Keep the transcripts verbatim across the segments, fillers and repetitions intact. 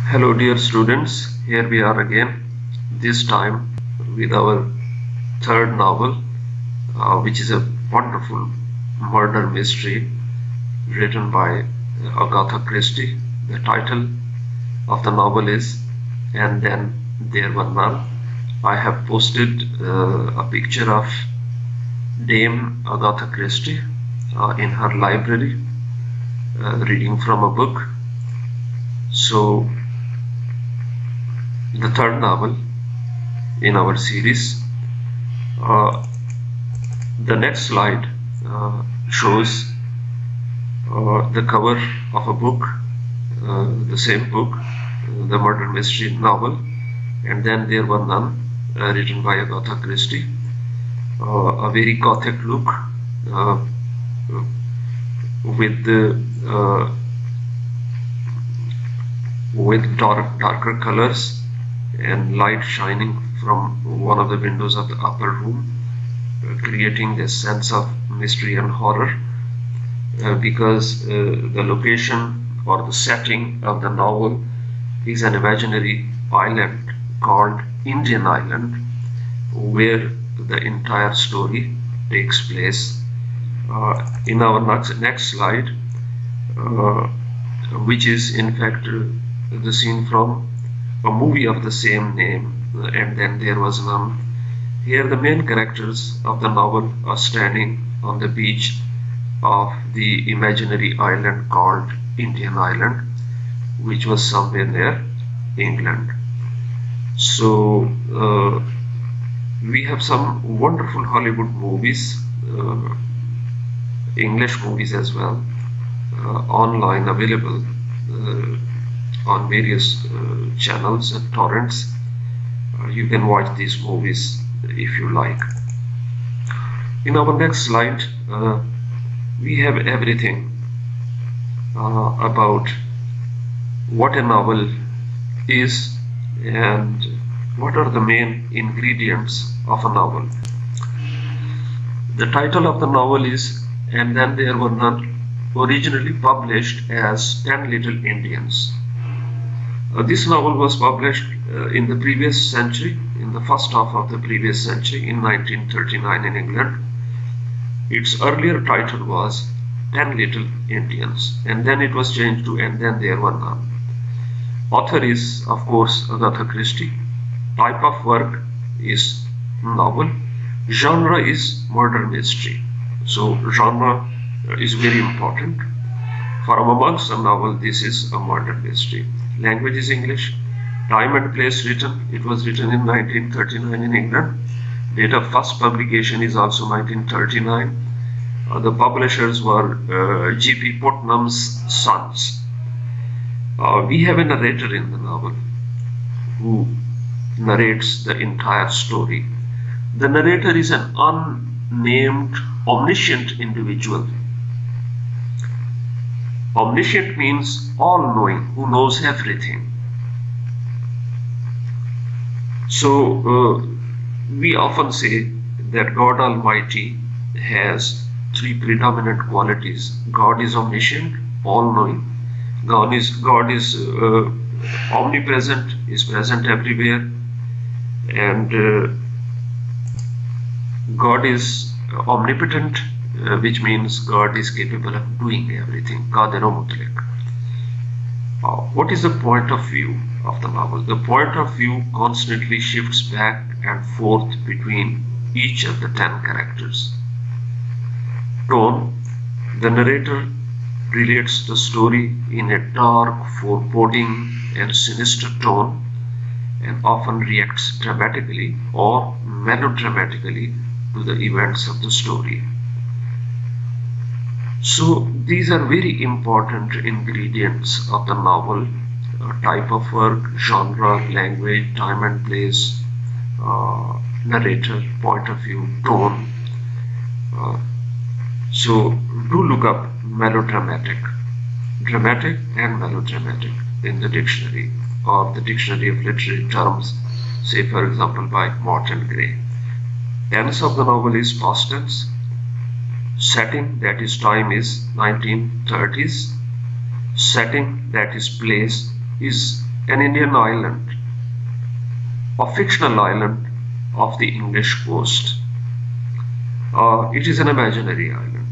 Hello dear students, here we are again, this time with our third novel, uh, which is a wonderful murder mystery written by Agatha Christie. The title of the novel is And Then There Were None. I have posted uh, a picture of Dame Agatha Christie uh, in her library, uh, reading from a book. So the third novel in our series. Uh, the next slide uh, shows uh, the cover of a book, uh, the same book, uh, the murder mystery novel, And Then There Were None, uh, written by Agatha Christie. Uh, a very gothic look uh, with the uh, with dark darker colors and light shining from one of the windows of the upper room, uh, creating this sense of mystery and horror, uh, because uh, the location or the setting of the novel is an imaginary island called Indian Island, where the entire story takes place. Uh, in our next, next slide, uh, which is in fact uh, the scene from a movie of the same name, And Then There Was None. Here the main characters of the novel are standing on the beach of the imaginary island called Indian Island, which was somewhere near England. So uh, we have some wonderful Hollywood movies, uh, English movies as well, uh, online available uh, on various uh, channels and torrents. Uh, you can watch these movies if you like. In our next slide, uh, we have everything uh, about what a novel is and what are the main ingredients of a novel. The title of the novel is And Then There Were None, originally published as Ten Little Indians. Uh, this novel was published uh, in the previous century, in the first half of the previous century, in nineteen thirty-nine in England. Its earlier title was Ten Little Indians, and then it was changed to And Then There Were None. Author is, of course, Agatha Christie. Type of work is novel. Genre is murder mystery. So genre is very important. From amongst a novel, this is a murder mystery. Language is English. Time and place written. It was written in nineteen thirty-nine in England. Date of first publication is also nineteen thirty-nine. Uh, the publishers were uh, G P Putnam's Sons. Uh, we have a narrator in the novel who narrates the entire story. The narrator is an unnamed, omniscient individual. Omniscient means all-knowing, who knows everything. So uh, we often say that God Almighty has three predominant qualities. God is omniscient, all-knowing. God is God is uh, omnipresent, is present everywhere, and uh, God is omnipotent, uh, which means God is capable of doing everything. Qadirun Mutlaq. Uh, what is the point of view of the novel? The point of view constantly shifts back and forth between each of the ten characters. Tone: the narrator relates the story in a dark, foreboding and sinister tone, and often reacts dramatically or melodramatically to the events of the story. So these are very important ingredients of the novel: uh, type of work, genre, language, time and place, uh, narrator, point of view, tone. Uh, so do look up melodramatic, dramatic and melodramatic in the dictionary, or the dictionary of literary terms, say for example by Morton Gray. Tense of the novel is past tense. Setting, that is time, is nineteen thirties. Setting, that is place, is an Indian island, a fictional island of the English coast. Uh, it is an imaginary island.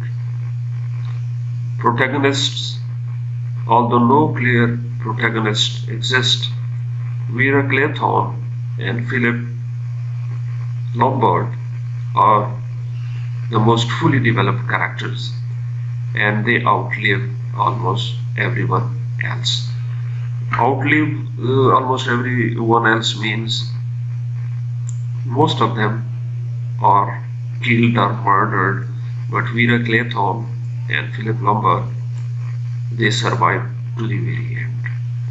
Protagonists, although no clear protagonists exist, Vera Claythorne and Philip Lombard are the most fully developed characters, and they outlive almost everyone else. Outlive uh, almost everyone else means most of them are killed or murdered, but Vera Claythorne and Philip Lombard, they survive to the very end.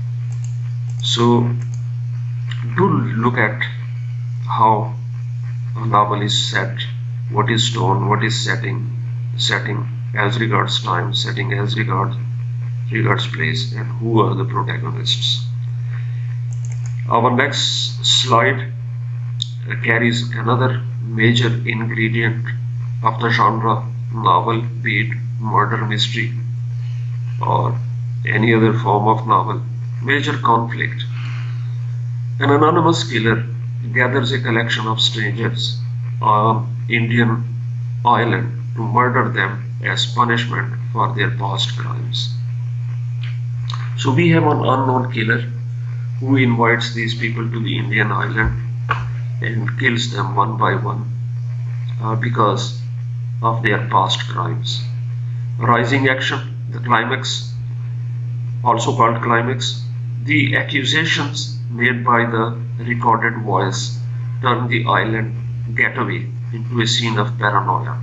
So do look at how a novel is set, what is tone, what is setting, setting as regards time, setting as regards regards place, and who are the protagonists. Our next slide carries another major ingredient of the genre novel, be it murder mystery or any other form of novel: major conflict. An anonymous killer gathers a collection of strangers on Indian island to murder them as punishment for their past crimes. So we have an unknown killer who invites these people to the Indian island and kills them one by one uh, because of their past crimes. Rising action, the climax, also called climax. The accusations made by the recorded voice turn the island getaway into a scene of paranoia.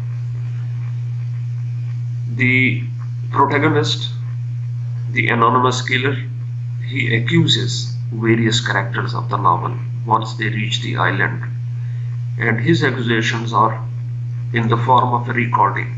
The protagonist, the anonymous killer, he accuses various characters of the novel once they reach the island, and his accusations are in the form of a recording.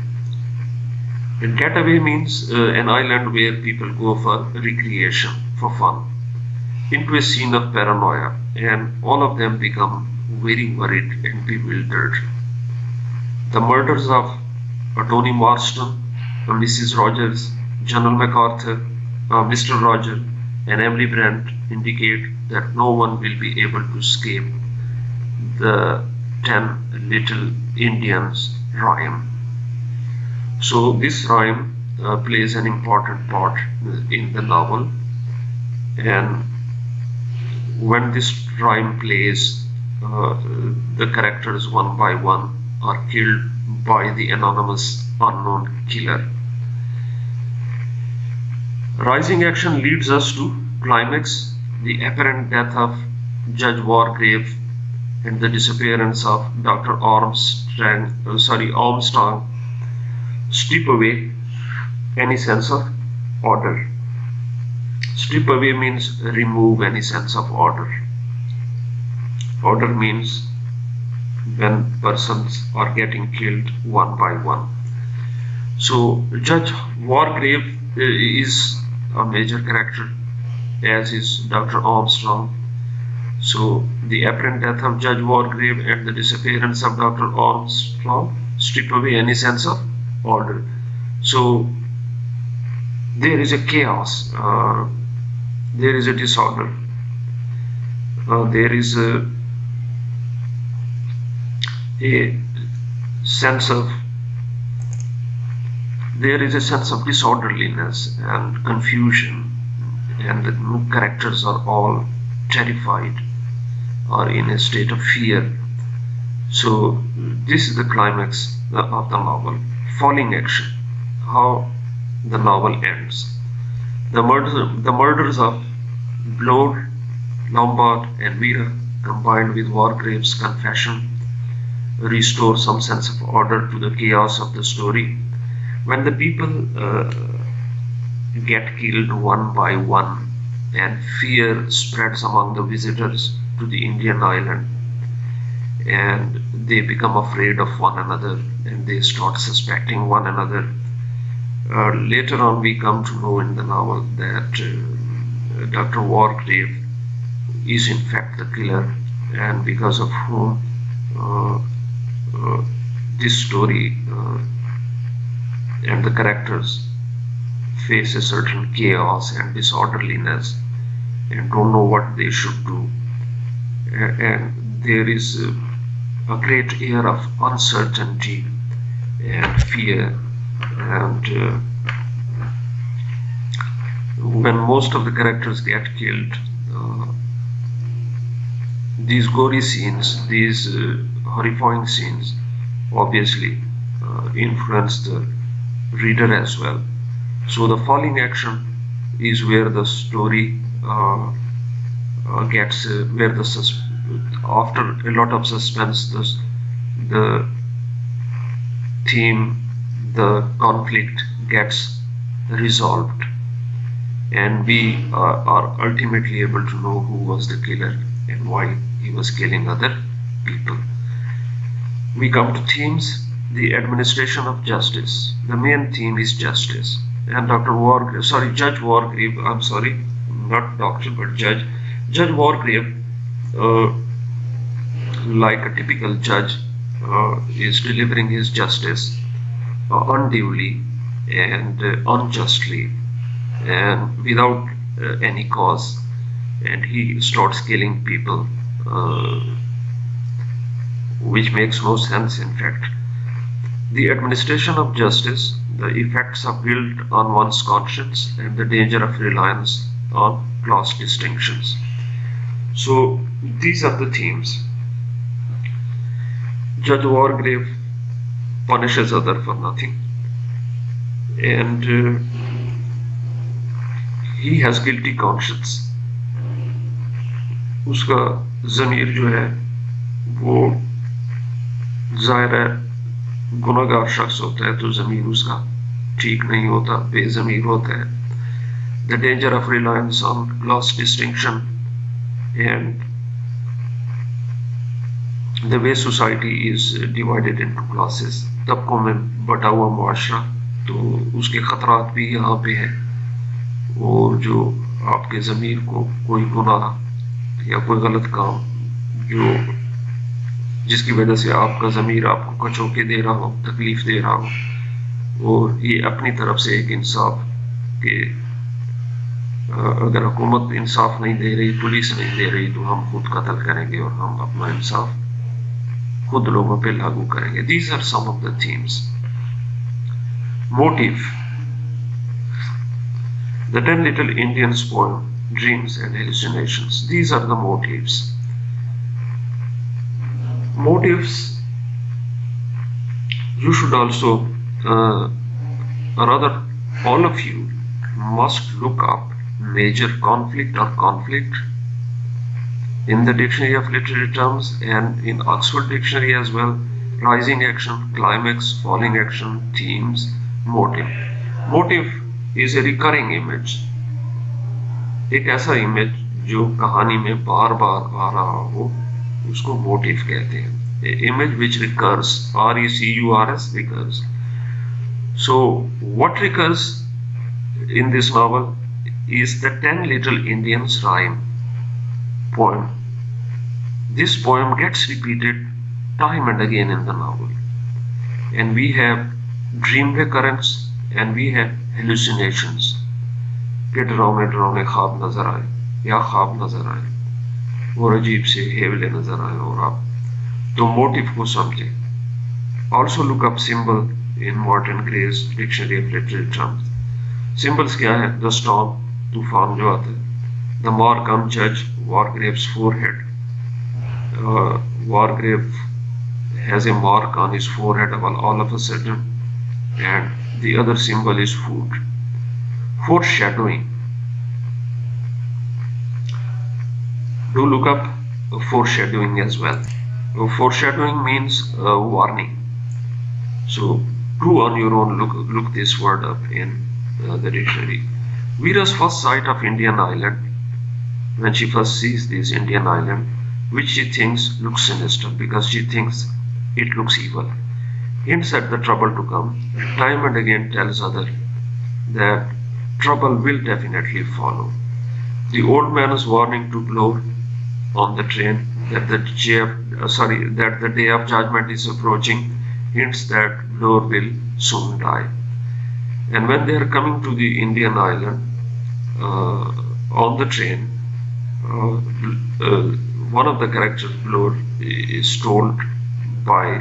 A getaway means uh, an island where people go for recreation, for fun, into a scene of paranoia, and all of them become very worried and bewildered. The murders of Tony Marston, uh, Missus Rogers, General MacArthur, uh, Mister Roger, and Emily Brent indicate that no one will be able to escape the ten little Indians rhyme. So this rhyme uh, plays an important part in the novel, and when this rhyme plays, uh, the characters one by one are killed by the anonymous unknown killer. Rising action leads us to climax, the apparent death of Judge Wargrave and the disappearance of Doctor Armstrong, uh, sorry, Armstrong strip away any sense of order. Strip away means remove any sense of order. Order means when persons are getting killed one by one. So Judge Wargrave uh, is a major character, as is Doctor Armstrong. So the apparent death of Judge Wargrave and the disappearance of Doctor Armstrong strip away any sense of order. So there is a chaos, uh, there is a disorder, uh, there is a, a sense of there is a sense of disorderliness and confusion, and the characters are all terrified or in a state of fear. So this is the climax of the novel. Falling action, how the novel ends. The murders, the murders of Blood, Lombard, and Vera, combined with Wargrave's confession, restore some sense of order to the chaos of the story. When the people uh, get killed one by one and fear spreads among the visitors to the Indian island, and they become afraid of one another and they start suspecting one another. Uh, later on we come to know in the novel that uh, Doctor Wargrave is in fact the killer, and because of whom uh, uh, this story uh, and the characters face a certain chaos and disorderliness, and don't know what they should do, and there is a great air of uncertainty and fear. And uh, when most of the characters get killed, uh, these gory scenes, these uh, horrifying scenes obviously uh, influence the reader as well. So the falling action is where the story uh, uh, gets uh, where the sus after a lot of suspense, the, the theme, the conflict gets resolved, and we uh, are ultimately able to know who was the killer and why he was killing other people. We come to themes. The administration of justice. The main theme is justice, and Doctor Wargrave, sorry, Judge Wargrave, I'm sorry, not doctor but judge, Judge Wargrave, uh, like a typical judge, uh, is delivering his justice uh, unduly and uh, unjustly and without uh, any cause, and he starts killing people, uh, which makes no sense in fact. The administration of justice, the effects of guilt on one's conscience, and the danger of reliance on class distinctions. So these are the themes. Judge Wargrave punishes other for nothing, and uh, he has guilty conscience. उसका ज़मीर जो है वो ज़ाहिर है गुनाहगार शख्स होता है तो ज़मीर उसका ठीक नहीं होता, बेज़मीर होता है. The danger of reliance on class distinction and the way society is divided into classes, तबकों में बटा हुआ मुआशरा, तो उसके खतरात भी यहाँ पे हैं. और जो आपके ज़मीर को कोई गुनाह या कोई गलत काम जो जिसकी वजह से आपका ज़मीर आपको कचोके दे रहा हो, तकलीफ दे रहा हो, और ये अपनी तरफ से एक इंसाफ के अगर हुकूमत इंसाफ नहीं दे रही, पुलिस नहीं दे रही, तो हम खुद कत्ल करेंगे और हम अपना इंसाफ खुद लोगों पे लागू करेंगे. These are some of the themes. Motive. The Ten Little Indians poem, Dreams and Hallucinations. These are the motives. Motives, you should also, uh, or rather all of you must look up major conflict or conflict in the Dictionary of Literary Terms and in Oxford Dictionary as well. Rising action, climax, falling action, themes, motive. Motive is a recurring image. एक ऐसा image जो कहानी में बार बार आ रहा हो, उसको motive कहते हैं. A image which recurs, R E C U R S, recurs. So what recurs in this novel is the Ten Little Indians rhyme poem. This poem gets repeated time and again in the novel, and we have dream recurrence and we have hallucinations. कि डरावने डरावने ख्वाब नजर आए या ख्वाब नजर आए और अजीब से हेवले नजर आए और आप तो मोटिव को समझे. Also look up symbol in Morton Gray's Dictionary of Literary Terms. Symbols क्या है? The storm, तूफान जो आता है. The mark on Judge Wargrave's forehead. Uh, Wargrave has a mark on his forehead all, all of a sudden, and the other symbol is food. Foreshadowing. Do look up foreshadowing as well. Foreshadowing means uh, warning. So do on your own look look this word up in uh, the dictionary. Veera's first sight of Indian Island, when she first sees this Indian Island, which she thinks looks sinister because she thinks it looks evil, hints at the trouble to come. Time and again tells other that trouble will definitely follow. The old man is warning to Blore on the train that the day of, uh, sorry that the day of judgment is approaching, hints that Blore will soon die. And when they are coming to the Indian Island uh, on the train, Uh, uh, one of the characters below is told by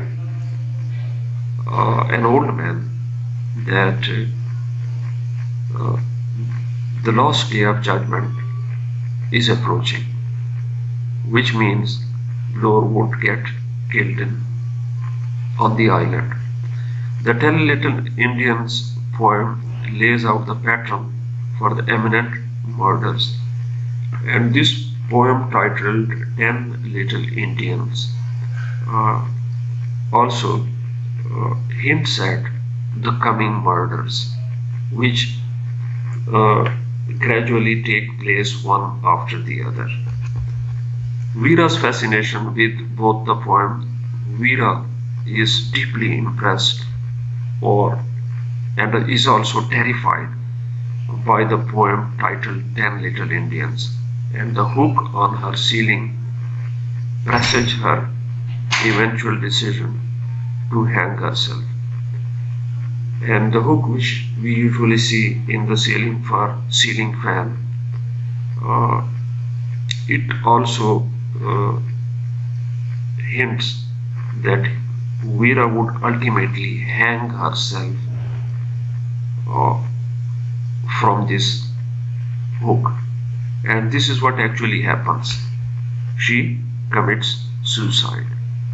uh, an old man that uh, the last day of judgment is approaching, which means Bloor would get killed in, on the island. The Ten Little Indians poem lays out the pattern for the imminent murders, and this poem titled Ten Little Indians uh, also uh, hints at the coming murders, which uh, gradually take place one after the other. Veera's fascination with both the poem, Veera is deeply impressed or and is also terrified by the poem titled Ten Little Indians, and the hook on her ceiling presage her eventual decision to hang herself. And the hook which we usually see in the ceiling for ceiling fan, uh, it also uh, hints that Veera would ultimately hang herself uh, from this hook, and this is what actually happens. She commits suicide.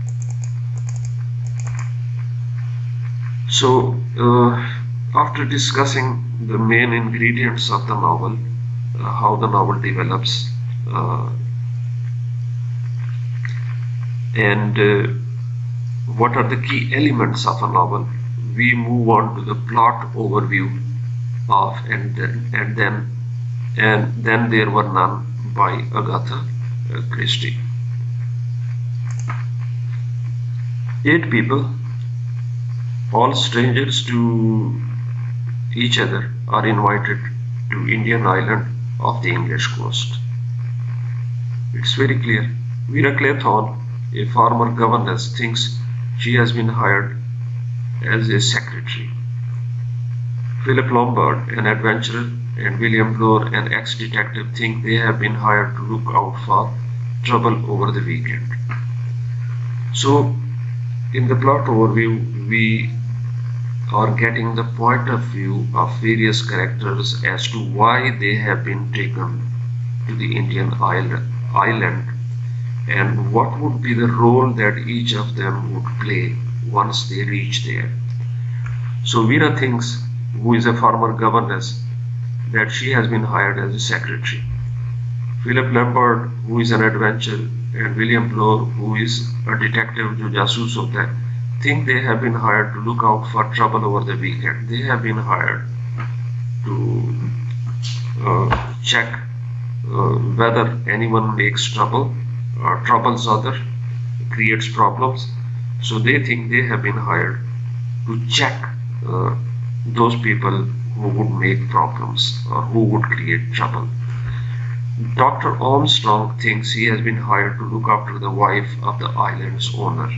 So uh, after discussing the main ingredients of the novel, uh, how the novel develops, uh, and uh, what are the key elements of a novel, we move on to the plot overview of and then and then and then there were none by Agatha Christie. Eight people, all strangers to each other, are invited to Indian island of the English coast. It's very clear. Veera Claythorne, a former governess, thinks she has been hired as a secretary. Philip Lombard, an adventurer, and William Bloor, an ex-detective, think they have been hired to look out for trouble over the weekend. So, in the plot overview, we are getting the point of view of various characters as to why they have been taken to the Indian island, island and what would be the role that each of them would play once they reach there. So Veera thinks, who is a former governess, that she has been hired as a secretary. Philip Lombard, who is an adventurer, and William Bloor, who is a detective जो जासूस होता है, think they have been hired to look out for trouble over the weekend. They have been hired to uh, check uh, whether anyone makes trouble or troubles other, creates problems. So they think they have been hired to check uh, those people who would make problems or who would create trouble. Doctor Armstrong thinks he has been hired to look after the wife of the island's owner.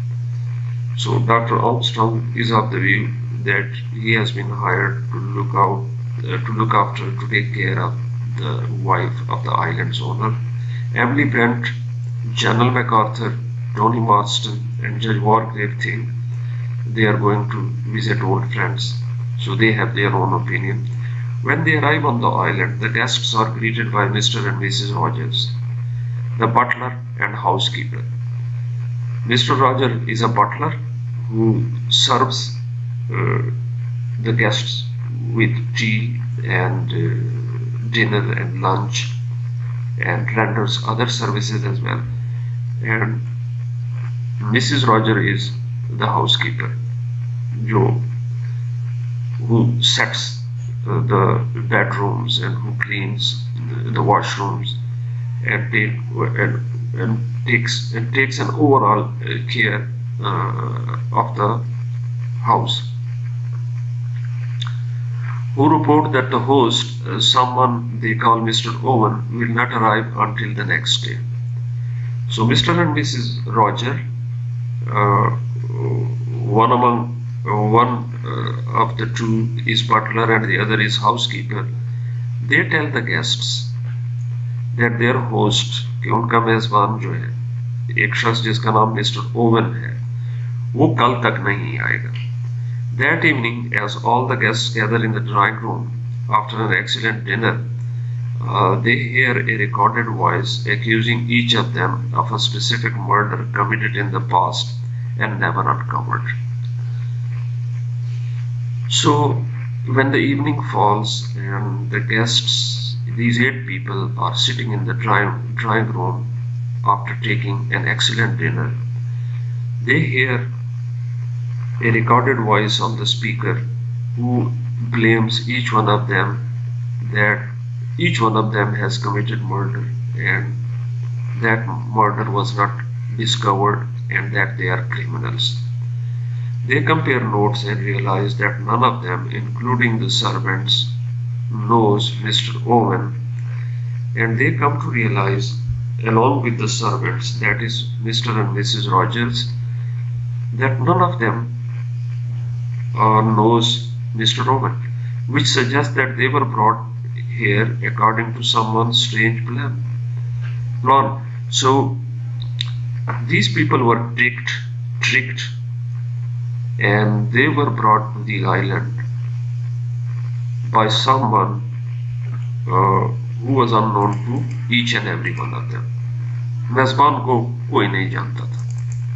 So Doctor Armstrong is of the view that he has been hired to look out, uh, to look after, to take care of the wife of the island's owner. Emily Brent, General MacArthur, Tony Marston, and Judge Wargrave think they are going to visit old friends, so they have their own opinion. When they arrive on the island, the guests are greeted by Mister and Missus Rogers, the butler and housekeeper. Mister Roger is a butler who serves uh, the guests with tea and uh, dinner and lunch, and renders other services as well. And Missus Roger is the housekeeper, Jo, who sets uh, the bedrooms and who cleans the, the washrooms and, take, and, and takes and takes an overall uh, care uh, of the house. Who report that the host, uh, someone they call Mister Owen, will not arrive until the next day. So Mister and Missus Roger, uh, one among uh, one uh, of the two is butler and the other is housekeeper, they tell the guests that their host, कि उनका मेजबान जो है, एक शख्स जिसका नाम mister oven है, वो कल तक नहीं आएगा. That evening, as all the guests gather in the drawing room after an excellent dinner, uh, they hear a recorded voice accusing each of them of a specific murder committed in the past and never uncovered. So, when the evening falls and the guests, these eight people, are sitting in the drawing, drawing room after taking an excellent dinner, they hear a recorded voice on the speaker who blames each one of them that each one of them has committed murder and that murder was not discovered and that they are criminals. They compare notes and realize that none of them, including the servants, knows Mister Owen, and they come to realize, along with the servants, that is Mister and Missus Rogers, that none of them uh, knows Mister Owen, which suggests that they were brought here according to someone's strange plan. plan. So these people were tricked, tricked, and they were brought to the island by someone uh, who was unknown to each and every one of them. मेज़बान को कोई नहीं जानता था.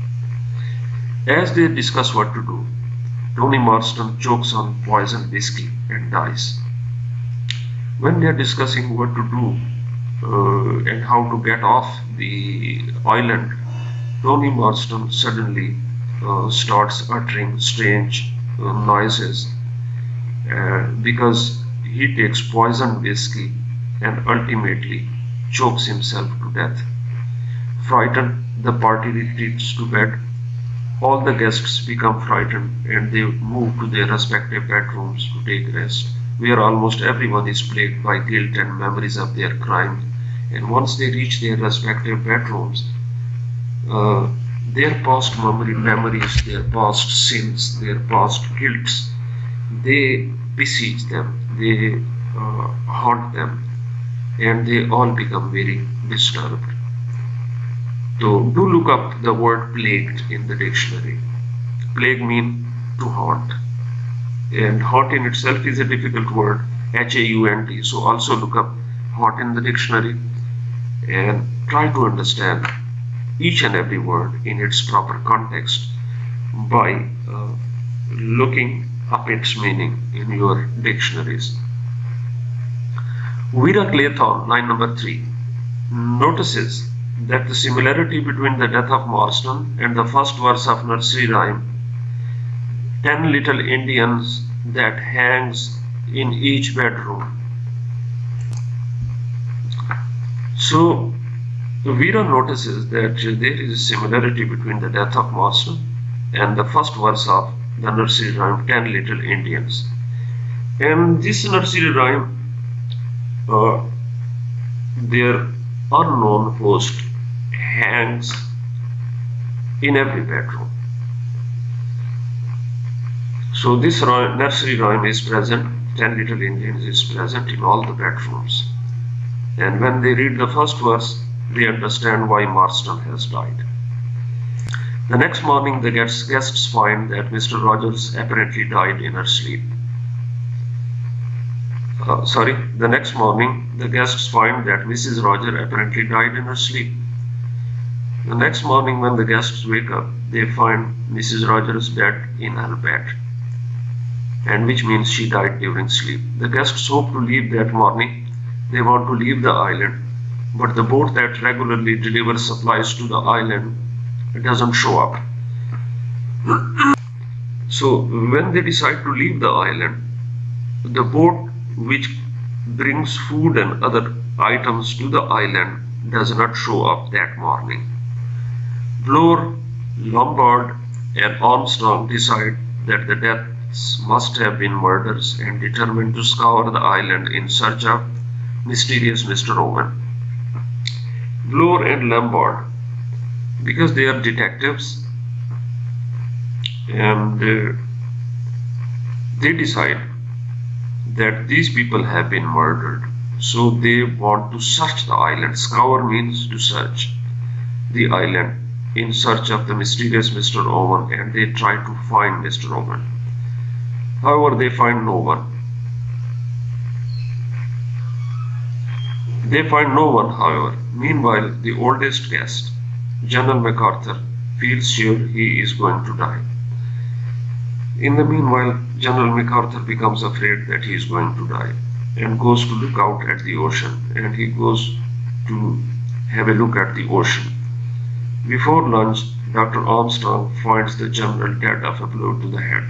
As they discuss what to do, Tony Marston chokes on poisoned whiskey and dies. When they are discussing what to do uh, and how to get off the island, Tony Marston suddenly uh, starts uttering strange uh, noises uh, because he takes poisoned whiskey and ultimately chokes himself to death. Frightened, the party retreats to bed. All the guests become frightened and they move to their respective bedrooms to take rest, where almost everyone is plagued by guilt and memories of their crimes. And once they reach their respective bedrooms, uh, their past memory, memories, their past sins, their past guilts, they besiege them, they uh, haunt them, and they all become very disturbed. So do look up the word plagued in the dictionary. Plague means to haunt, and haunt in itself is a difficult word, H A U N T. So also look up haunt in the dictionary and try to understand each and every word in its proper context by uh, looking up its meaning in your dictionaries. Vera Claythorne, line number three, notices that the similarity between the death of Marston and the first verse of nursery rhyme, ten little Indians that hangs in each bedroom. So Vera notices that there is a similarity between the death of Marston and the first verse of the nursery rhyme, ten little Indians. And this nursery rhyme, uh, their unknown host hangs in every bedroom. So this rhyme, nursery rhyme is present, ten little Indians is present in all the bedrooms. And when they read the first verse, they understand why Marston has died. The next morning, the guests, guests find that Mister Rogers apparently died in her sleep. Uh, sorry, the next morning, the guests find that Missus Rogers apparently died in her sleep. The next morning, when the guests wake up, they find Missus Rogers dead in her bed, and which means she died during sleep. The guests hope to leave that morning. They want to leave the island, but the boat that regularly delivers supplies to the island doesn't show up. So when they decide to leave the island, the boat which brings food and other items to the island does not show up that morning. Bloor, Lombard, and Armstrong decide that the deaths must have been murders and determine to scour the island in search of mysterious Mister Owen. Bloor and Lombard, because they are detectives, and uh, they decide that these people have been murdered So they want to search the island. Scour means to search the island in search of the mysterious Mister Owen, and they try to find Mister Owen. However, they find no one. They find no one, however. Meanwhile, the oldest guest, General MacArthur, feels sure he is going to die. In the meanwhile, General MacArthur becomes afraid that he is going to die and goes to look out at the ocean, and he goes to have a look at the ocean. Before lunch, Doctor Armstrong finds the general dead of a blow to the head.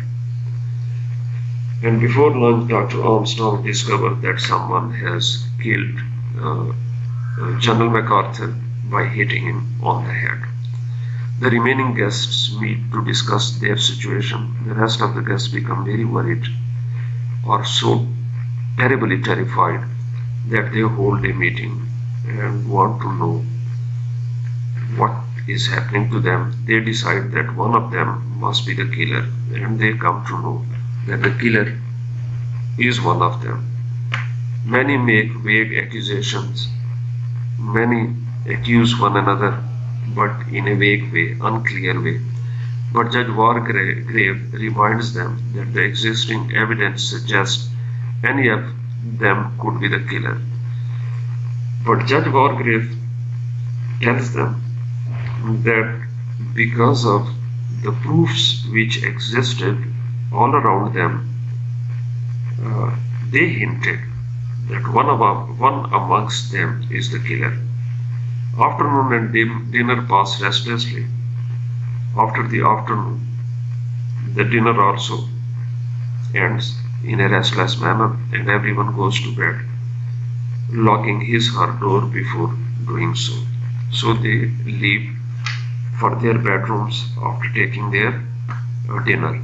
And before lunch, Doctor Armstrong discovers that someone has killed uh, uh, General MacArthur by hitting him on the head. The remaining guests meet to discuss their situation. The rest of the guests become very worried or so terribly terrified that they hold a meeting and want to know what is happening to them. They decide that one of them must be the killer, and they come to know that the killer is one of them. Many make vague accusations. Many accuse one another, but in a vague way, unclear way. But Judge Wargrave reminds them that the existing evidence suggests any of them could be the killer. But Judge Wargrave tells them that because of the proofs which existed all around them, uh, they hinted that one, of, one amongst them is the killer. Afternoon and dim, dinner pass restlessly. After the afternoon, the dinner also ends in a restless manner, and everyone goes to bed, locking his or her door before doing so. So they leave for their bedrooms after taking their uh, dinner.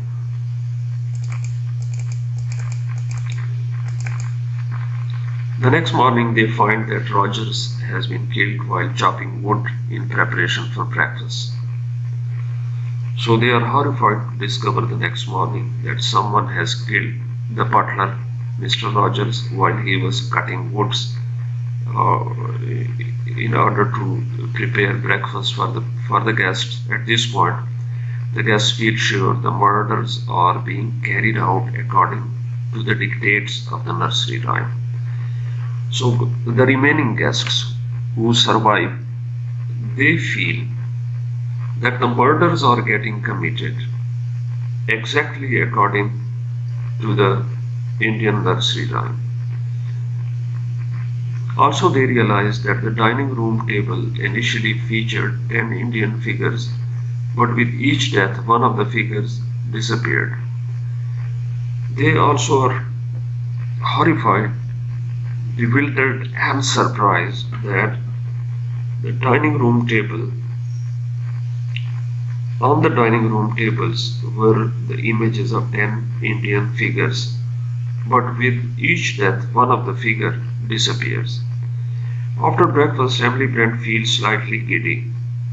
The next morning, they find that Rogers has been killed while chopping wood in preparation for breakfast. So they are horrified to discover the next morning that someone has killed the butler, Mister Rogers, while he was cutting woods uh, in order to prepare breakfast for the for the guests. At this point, the guests feel sure the murders are being carried out according to the dictates of the nursery rhyme. So the remaining guests who survive, they feel that the murders are getting committed exactly according to the Indian nursery rhyme. Also, they realize that the dining room table initially featured ten Indian figures, but with each death, one of the figures disappeared. They also are horrified, bewildered, and surprised that the dining room table, on the dining room tables were the images of ten Indian figures, but with each death, one of the figure disappears. After breakfast, Emily Brent feels slightly giddy.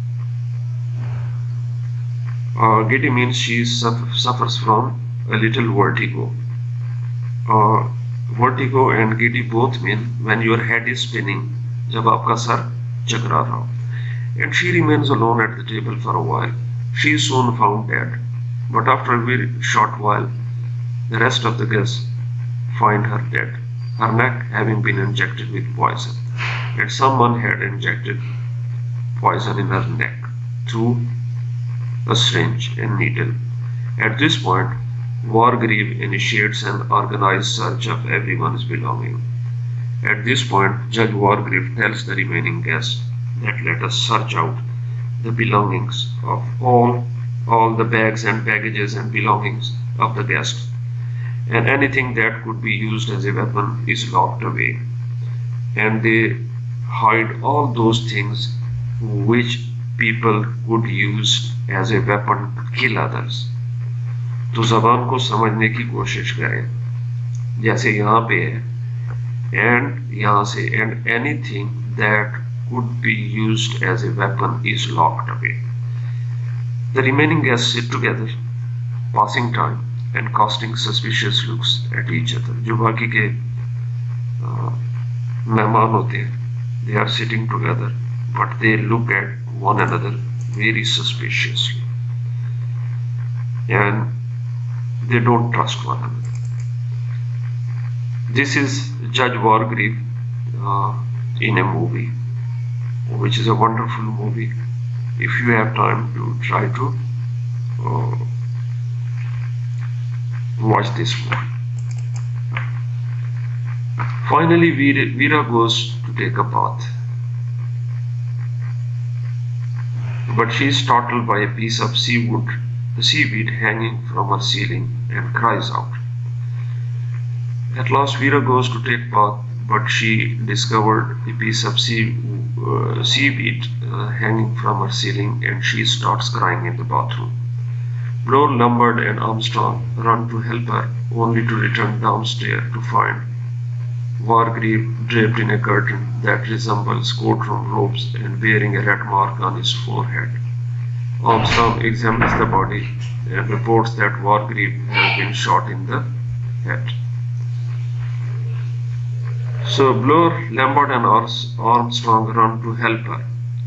Uh, giddy means she suffer, suffers from a little vertigo. Uh, vertigo and giddy both mean when your head is spinning, jab aapka sar chakra raha ho. And she remains alone at the table for a while. She is soon found dead, but after a very short while, the rest of the guests find her dead, her neck having been injected with poison, and someone had injected poison in her neck through a syringe and needle. At this point, Wargrave initiates an organized search of everyone's belongings. At this point, Judge Wargrave tells the remaining guests that let us search out the belongings of all, all the bags and baggages and belongings of the guests, and anything that could be used as a weapon is locked away, and they hide all those things which people could use as a weapon to kill others. तो ज़बान को समझने की कोशिश करें, जैसे यहाँ पे है, and यहाँ से, and anything that could be used as a weapon is locked away. The remaining guests sit together, passing time and casting suspicious looks at each other. जो बाकी के मेहमान होते हैं. They are sitting together, but they look at one another very suspiciously, and they don't trust one another. This is Judge Wargrave uh, in a movie, which is a wonderful movie. If you have time to try to uh, watch this movie. Finally, Veera goes to take a bath, but she is startled by a piece of seaweed, seaweed hanging from her ceiling and cries out. At last, Veera goes to take bath, but she discovered a piece of sea, uh, seaweed uh, hanging from her ceiling, and she starts crying in the bathroom. Bloor, Lombard, and Armstrong run to help her, only to return downstairs to find Wargrave draped in a curtain that resembles courtroom robes and bearing a red mark on his forehead. Armstrong examines the body and reports that Wargrave has been shot in the head. So Bloor, Lombard, and Armstrong run to help her.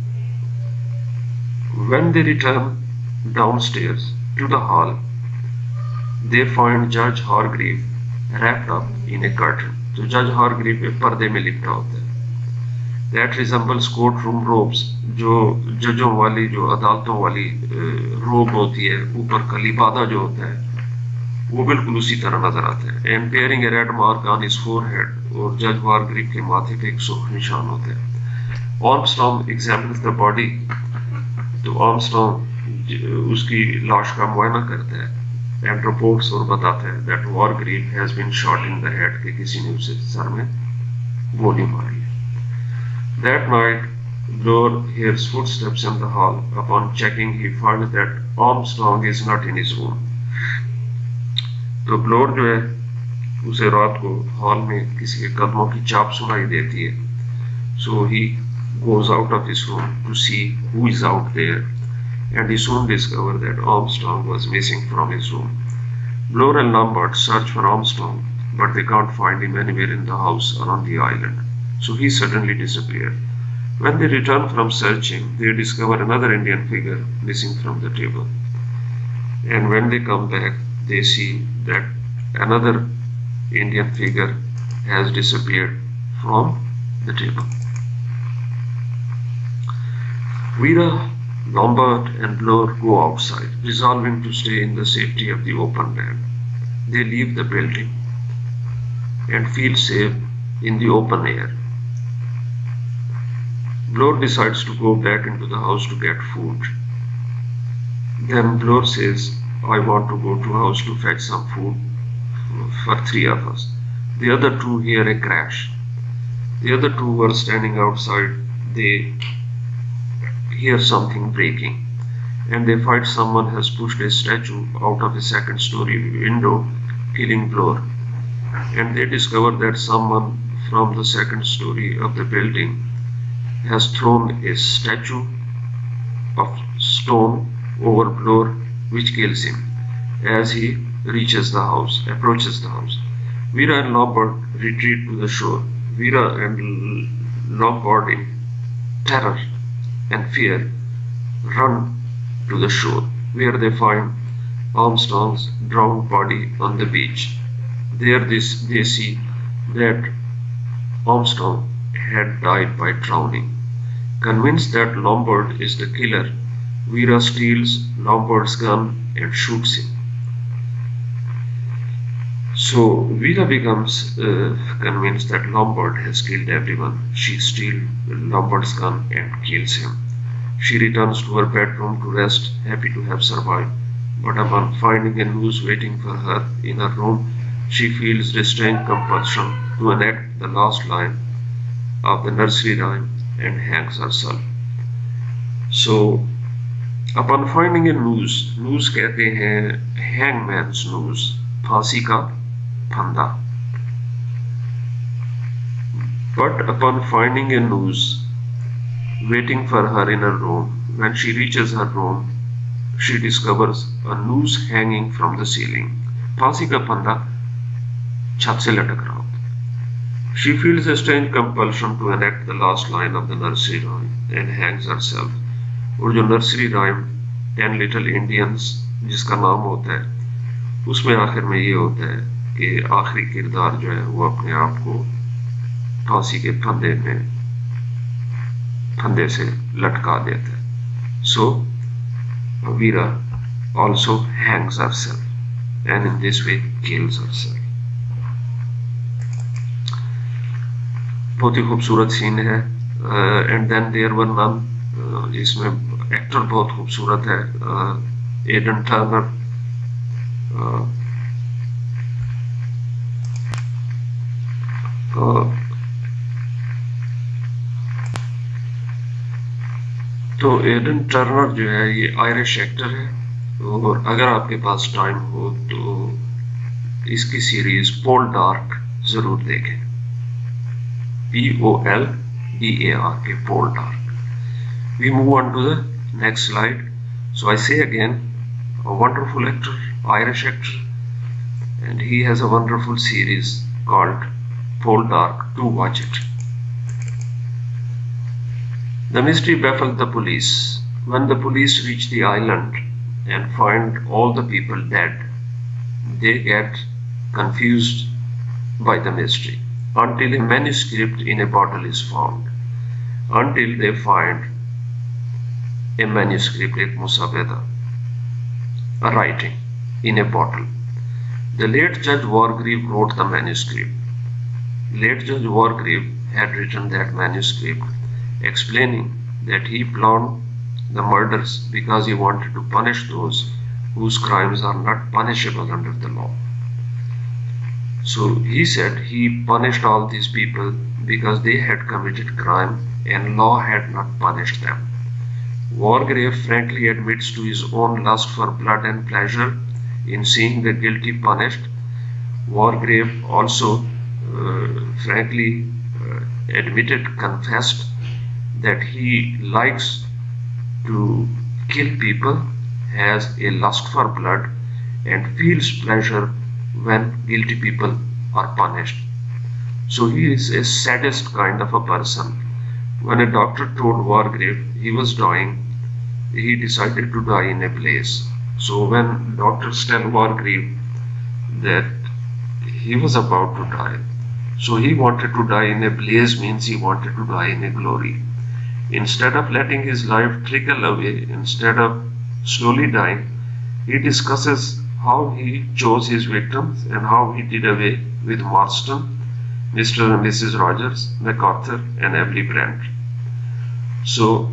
When they return downstairs to the hall, they find Judge Hargrave wrapped up in a curtain. तो जज हारग्रीव पे पर्दे में लिपटा होता है. That resembles courtroom robes, जो जजों वाली, जो अदालतों वाली रोब होती है, ऊपर का लिबादा जो होता है, वो बिल्कुल उसी तरह नजर आता है. And bearing a red mark on his forehead, और जज हारग्रीव के माथे पे एक सुर्ख निशान होता है. Armstrong examines the body, तो Armstrong उसकी लाश का मुआयना करता है and reports और बताता है that Wargrave has been shot in the head, कि किसी ने उसे सर में गोली मारी है. That night, Bloor hears footsteps in the hall. Upon checking, he finds that Armstrong is not in his room. तो Bloor जो है उसे रात को हॉल में किसी के कदमों की चाप सुनाई देती है. So he goes out of his room to see who is out there, and he soon discovered that Armstrong was missing from his room. Bloor and Lombard search for Armstrong, but they can't find him anywhere in the house or on the island, so he suddenly disappeared. When they return from searching, they discover another Indian figure missing from the table. And when they come back, they see that another Indian figure has disappeared from the table. Veera, Lombard, and Bloor go outside, resolving to stay in the safety of the open land. They leave the building and feel safe in the open air. Bloor decides to go back into the house to get food. Then Bloor says, I want to go to house to fetch some food for three of us. The other two hear a crash. The other two were standing outside. They hear something breaking, and they find someone has pushed a statue out of a second story window, killing Bloor. And they discover that someone from the second story of the building has thrown a statue of stone over Bloor, which kills him as he reaches the house, approaches the house. Veera and Lombard retreat to the shore. Veera and Lombard, in terror and fear, run to the shore, where they find Armstrong's drowned body on the beach. There this, they see that Armstrong had died by drowning. Convinced that Lombard is the killer, Veera steals Lombard's gun and shoots him. So Veera becomes uh, convinced that Lombard has killed everyone. She steals Lombard's gun and kills him. She returns to her bedroom to rest, happy to have survived. But upon finding a noose waiting for her in her room, she feels restrained compulsion to enact the last line of the nursery rhyme and hangs herself. So, upon finding a noose, noose कहते हैं hangman's noose, फांसी का फंदा. But upon finding a noose waiting for her in her room, when she reaches her room, she discovers a noose hanging from the ceiling. फांसी का फंदा छत से लटक रहा होता है. She feels a strange compulsion to enact the last line of the nursery rhyme and hangs herself. और जो nursery rhyme ten little Indians जिसका नाम होता है उसमें आखिर में ये होता है कि आखिरी किरदार जो है वो अपने आप को फांसी के फंदे में फंदे से लटका देता है. सो वीरा also hangs herself and in this way kills herself. बहुत ही खूबसूरत सीन है. And then there were none, इसमें एक्टर बहुत खूबसूरत है. एडन टर्नर तो एडन टर्नर जो है ये आयरिश एक्टर है. और अगर आपके पास टाइम हो तो इसकी सीरीज पोल डार्क जरूर देखें. P O L D A R K, Poldark. We move on to the next slide. So I say again, a wonderful actor, Irish actor, and he has a wonderful series called Poll Dark. Do watch it. The mystery baffled the police. When the police reach the island and find all the people dead, they get confused by the mystery until a manuscript in a bottle is found. Until they find a manuscript, एक मुसावेदा, a writing in a bottle. The late Judge Wargrave wrote the manuscript. Late Judge Wargrave had written that manuscript explaining that he planned the murders because he wanted to punish those whose crimes are not punishable under the law. So he said he punished all these people because they had committed crime and law had not punished them. Wargrave frankly admits to his own lust for blood and pleasure in seeing the guilty punished. Wargrave also uh, frankly uh, admitted, confessed that he likes to kill people, has a lust for blood, and feels pleasure when guilty people are punished. So he is a sadist kind of a person. When a doctor told Wargrave he was dying, he decided to die in a blaze. So when doctors tell Wargrave that he was about to die, so he wanted to die in a blaze means he wanted to die in a glory. Instead of letting his life trickle away, instead of slowly dying, he discusses how he chose his victims and how he did away with Marston, Mister and Missus Rogers, MacArthur, and Emily Brent. So,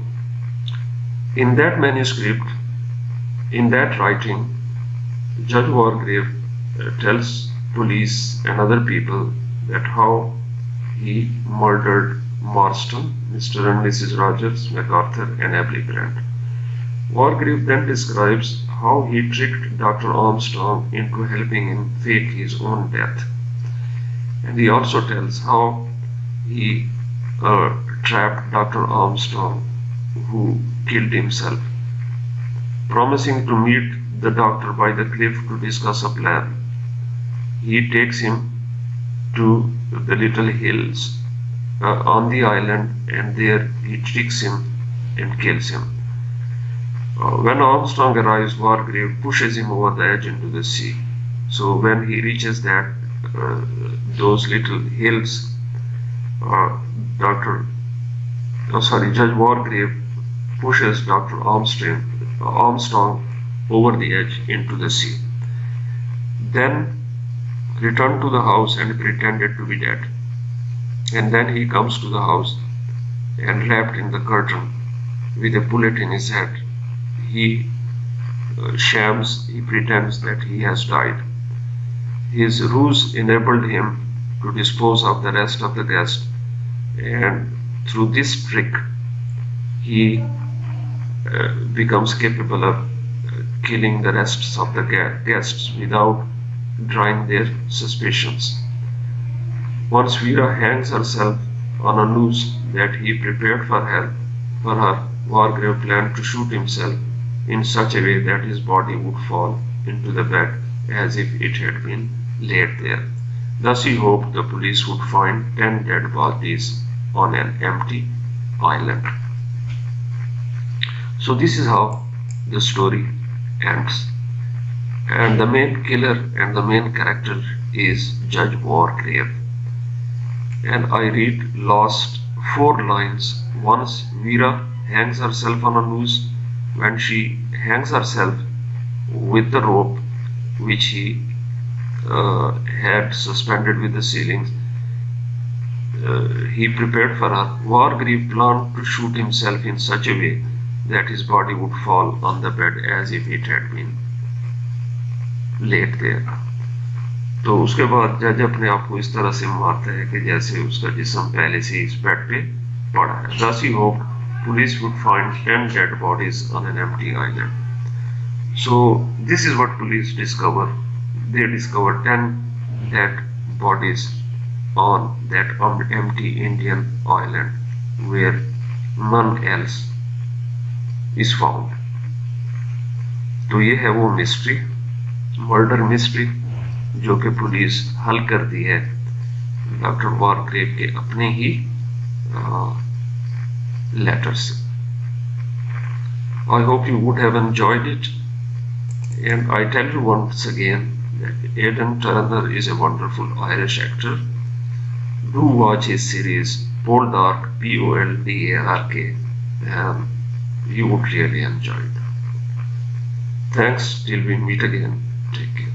in that manuscript, in that writing, Judge Wargrave uh, tells police and other people that how he murdered Marston, Mister and Missus Rogers, MacArthur, and Emily Brent. Wargrave then describes how he tricked Doctor Armstrong into helping him fake his own death. And he also tells how he uh, trapped Doctor Armstrong, who killed himself, promising to meet the doctor by the cliff to discuss a plan. He takes him to the little hills uh, on the island, and there he tricks him and kills him. Uh, when Armstrong arrives, Wargrave pushes him over the edge into the sea. So when he reaches that uh, those little hills, uh, Doctor oh, sorry, Judge Wargrave pushes Doctor Armstrong, uh, Armstrong over the edge into the sea. Then returned to the house and pretended to be dead. And then he comes to the house and wrapped in the curtain with a bullet in his head. He uh, shams, he pretends that he has died. His ruse enabled him to dispose of the rest of the guests, and through this trick he uh, becomes capable of uh, killing the rest of the guests without drawing their suspicions. Once Veera hangs herself on a noose that he prepared for her, for her, Wargrave planned to shoot himself in such a way that his body would fall into the bed as if it had been laid there. Thus he hoped the police would find ten dead bodies on an empty island. So this is how the story ends. And the main killer and the main character is Judge Wargrave. And I read last four lines. Once Veera hangs herself on a noose. When she hangs herself with the rope which he uh, had suspended with the ceilings, uh, he prepared for her. Wargrave planned to shoot himself in such a way that his body would fall on the bed as if it had been laid there. तो उसके बाद जज अपने आप को इस तरह से मारता है कि जैसे उसका जिस्म पहले से इस बेड पे पड़ा है. Thus he hoped police would find ten dead bodies on an empty island. So this is what police discover. They discovered ten dead bodies on that empty Indian island where none else is found. तो ये है वो mystery, murder mystery, जो कि police हल कर दी है doctor Wargrave के अपने ही लेटर से. I hope you would have enjoyed it, and I tell you once again that Aidan Turner is a wonderful Irish actor. Do watch his series Poldark, P O L D A R K, and you would really enjoy it. Thanks, till we meet again. Take care.